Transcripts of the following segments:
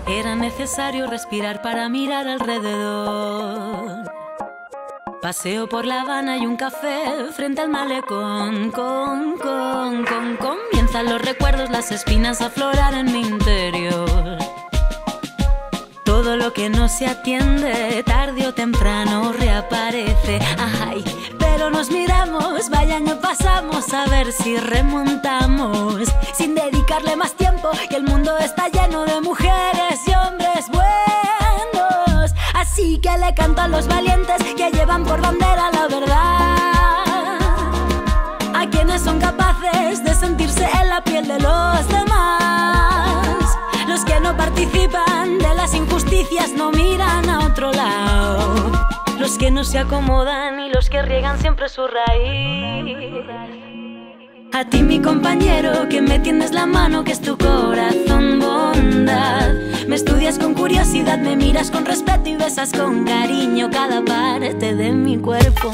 Era necesario respirar para mirar alrededor. Paseo por La Habana y un café frente al malecón. Comienzan los recuerdos, las espinas a aflorar en mi interior. Todo lo que no se atiende, tarde o temprano reaparece. Ay, pero nos miramos, vaya año pasamos, a ver si remontamos. Sin dedicarle más tiempo, que el mundo está lleno de mujeres y hombres buenos. Así que le canto a los valientes que llevan por bandera la verdad, a quienes son capaces de sentirse en la piel de los demás. Los que no participan de las injusticias no miran a otro lado. Los que no se acomodan y los que riegan siempre su raíz. A ti, mi compañero, que me tiendes la mano, que es tu corazón bondad. Me estudias con curiosidad, me miras con respeto y besas con cariño cada parte de mi cuerpo.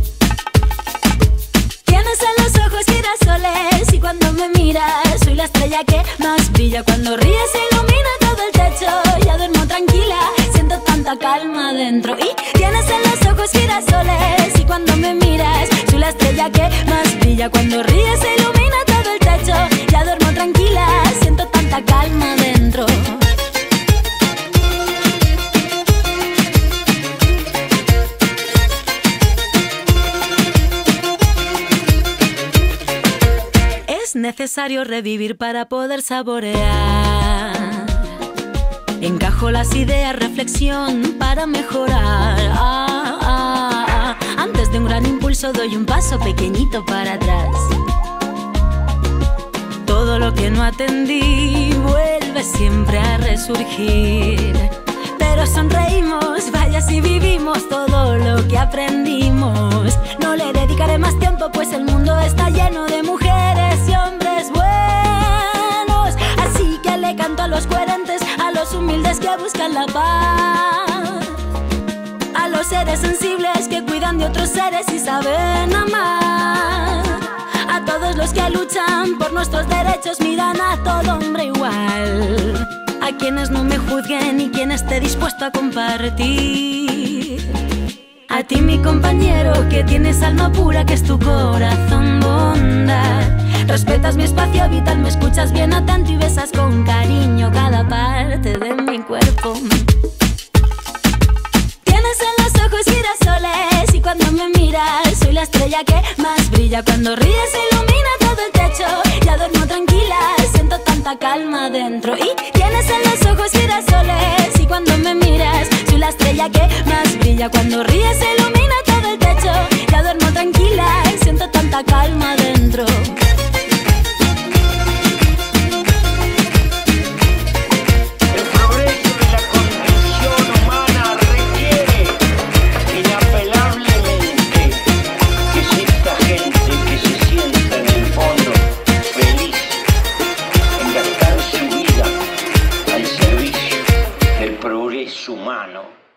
Tienes en los ojos girasoles y cuando me miras soy la estrella que más brilla. Cuando ríes se ilumina todo el techo, ya duermo tranquila, siento tanta calma dentro. Y tienes en los ojos girasoles y cuando me miras soy la estrella que más brilla. Cuando ríes se ilumina todo el techo, ya duermo tranquila, siento tanta calma dentro. Es necesario revivir para poder saborear. Encajo las ideas, reflexión para mejorar. Antes de un gran impulso doy un paso pequeñito para atrás. Todo lo que no atendí vuelve siempre a resurgir. Pero sonreímos, vaya si vivimos todo lo que aprendimos. No le dedicaré más tiempo, pues el mundo está lleno de mujeres y hombres buenos. Así que le canto a los coherentes, a los humildes que buscan la paz, a los seres sensibles que cuidan de otros seres y saben amar, a todos los que luchan por nuestros derechos, miran a todo hombre igual, a quienes no me juzguen y quien esté dispuesto a compartir. A ti, mi compañero, que tienes alma pura, que es tu corazón bondad. Respetas mi espacio vital, me escuchas bien atento y besas con cariño cada parte de mi cuerpo. Tienes en los ojos girasoles y cuando me miras soy la estrella que más brilla. Cuando ríes se ilumina todo el techo, ya duermo tranquila, siento tanta calma dentro. Y tienes en los ojos girasoles y cuando me miras soy la estrella que más brilla. Cuando ríes se ilumina todo el techo, ya duermo tranquila, siento tanta calma dentro. Humano.